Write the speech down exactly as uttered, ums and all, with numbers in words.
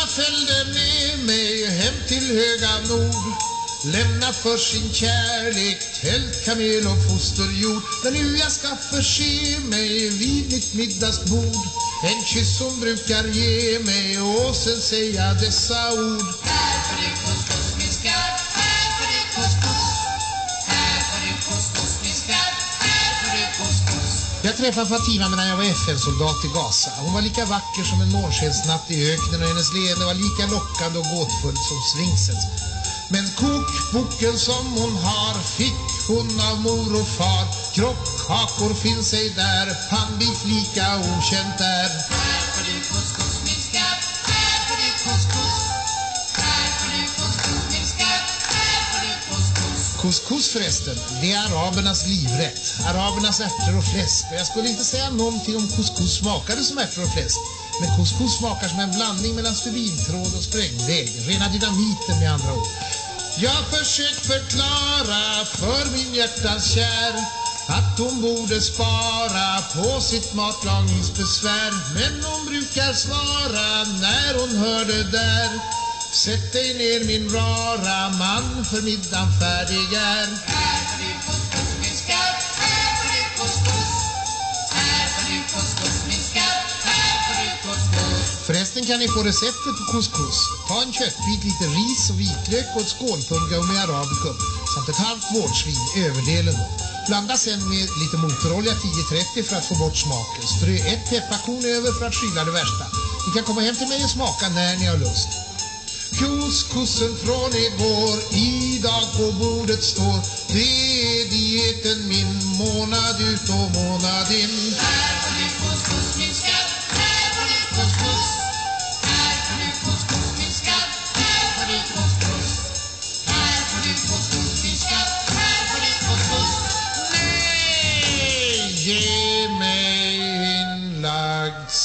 Ella följde med mig hem till höga nord, lämna för sin kärlek tält, kamel och fosterjord. Där nu jag ska förse mig vid mitt middagsbord, en kyss hon brukar ge mig och sen säga dessa ord. Här får du couscous min skatt, här får du couscous. Här får du couscous min skatt, här får du couscous. Jag träffade Fatima medan jag var F N-soldat i Gaza. Hon var lika vacker som en månskensnatt i öknen och hennes leende var lika lockande och gåtfullt som sfinxens. Men kokboken som hon har fick hon av mor och far. Krockkakor finns ej där, pannbit lika okänt där. Här får du couscous min skatt, här får du couscous. Här får du couscous min skatt, här får du couscous. Couscous förresten, det är arabernas livrätt. Arabernas ärtor och fläsk. Jag skulle inte säga någonting om couscous smakade som ärtor och fläsk. Men couscous smakar som en blandning mellan stubintråd och sprängväg. Rena dynamiten med andra ord. Jag försökt förklara för min hjärtans kär att hon borde spara på sitt matlagningsbesvär. Men hon brukar svara när hon hör det där: sätt dig ner min rara man, för middagen färdig är. Här får du couscous min skatt, här får du couscous. Här får du couscous min skatt, här får du couscous. Förresten kan ni få receptet på couscous. Ta en köttbit, lite ris och vitlök och ett skålpulga med arabikum samt ett halvt vårdsvin, överdelen då. Blanda sen med lite motorolja tio trettio för att få bort smaken. Strö ett pepparkorn över för att skylla det värsta. Ni kan komma hem till mig och smaka när ni har lust. Couscousen från igår idag på bordet står. Det är dieten min, månad ut och månad in. Här får du couscous min skatt, här får du couscous. Här får du couscous min skatt, här får du couscous. Här får du couscous min skatt, här får du couscous. Nej, ge mig inlagd